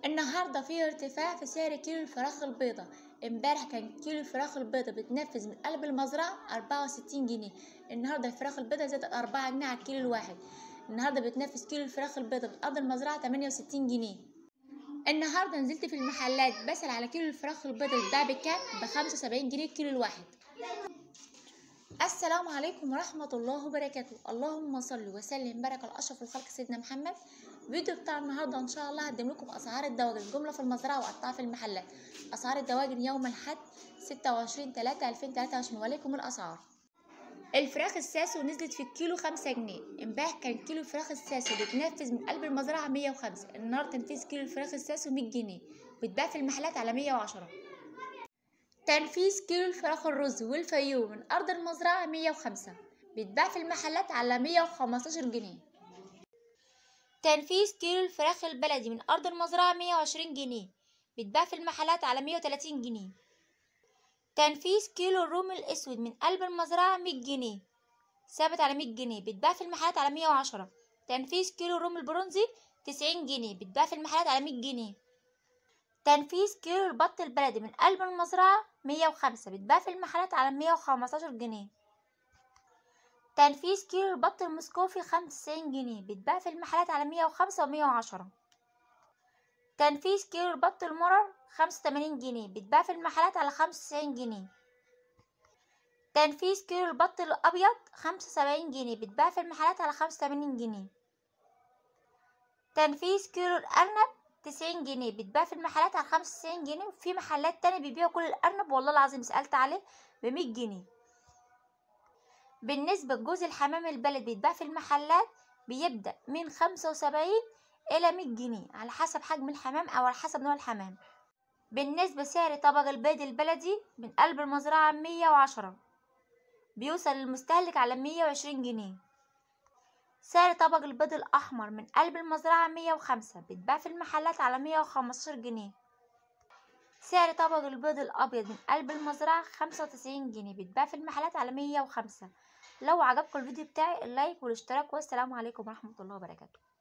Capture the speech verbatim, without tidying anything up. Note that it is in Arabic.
النهارده في ارتفاع في سعر كيلو الفراخ البيضاء. امبارح كان كيلو الفراخ البيضاء بتنفذ من قلب المزرعة أربعة وستين جنيه. النهارده الفراخ البيضاء زادت أربعة جنيه على الكيلو الواحد. النهارده بتنفذ كيلو الفراخ البيضاء من أرض المزرعة تمانية وستين جنيه. النهارده نزلت في المحلات بسأل على كيلو الفراخ البيضاء بيتباع بكام؟ بخمسة وسبعين جنيه الكيلو الواحد. السلام عليكم ورحمة الله وبركاته. اللهم صل وسلم وبارك على أشرف الخلق سيدنا محمد. الفيديو بتاع النهارده ان شاء الله هقدم لكم اسعار الدواجن جمله في المزرعه وقطاع في المحلات. اسعار الدواجن يوم الاحد ستة وعشرين تلاتة ألفين وتلاتة وعشرين. وعليكم الاسعار. الفراخ الساسو نزلت في الكيلو خمسة جنيه. امبارح كان كيلو الفراخ الساسو بيتنفذ من قلب المزرعه مية وخمسة. النهارده تنفيذ كيلو الفراخ الساسو مية جنيه، بيتباع في المحلات على مية وعشرة. تنفيذ كيلو الفراخ الرز والفيوم من ارض المزرعه مية وخمسة، بيتباع في المحلات على مية وخمستاشر جنيه. تنفيذ كيلو الفراخ البلدي من أرض المزرعة مية وعشرين جنيه، بيتباع في المحلات على مية وتلاتين جنيه. تنفيذ كيلو الرومي الأسود من قلب المزرعة مية جنيه، ثابت على مية جنيه، بيتباع في المحلات على مية وعشرة. تنفيذ كيلو الرومي البرونزي تسعين جنيه، بيتباع في المحلات على مية جنيه. تنفيذ كيلو البط البلدي من قلب المزرعة مية وخمسة، بيتباع في المحلات على مية وخمستاشر جنيه. تنفيذ كيلو البط المسكوفي خمسة وتسعين جنيه، بيتباع في المحلات على مية وخمسة ومية وعشرة. تنفيذ كيلو البط المرر خمسة وتمانين جنيه، بيتباع في المحلات على خمسة وتسعين جنيه. تنفيذ كيلو البط الأبيض خمسة وسبعين جنيه، بيتباع في المحلات على خمسة وتمانين جنيه. تنفيذ كيلو الأرنب تسعين جنيه، بيتباع في المحلات على خمسة وتسعين جنيه. وفي محلات تانية بيبيعوا كل الأرنب والله العظيم سألت عليه بمية جنيه. بالنسبة لجوز الحمام البلدي بيتباع في المحلات بيبدأ من خمسة وسبعين إلى مية جنيه على حسب حجم الحمام أو على حسب نوع الحمام. بالنسبة سعر طبق البيض البلدي من قلب المزرعة مية وعشرة، بيوصل للمستهلك على مية وعشرين جنيه. سعر طبق البيض الأحمر من قلب المزرعة مية وخمسة، بيتباع في المحلات على مية وخمستاشر جنيه. سعر طبق البيض الأبيض من قلب المزرعة خمسة وتسعين جنيه، بيتباع في المحلات على مية وخمسة. لو عجبكم الفيديو بتاعي اللايك والاشتراك، والسلام عليكم ورحمة الله وبركاته.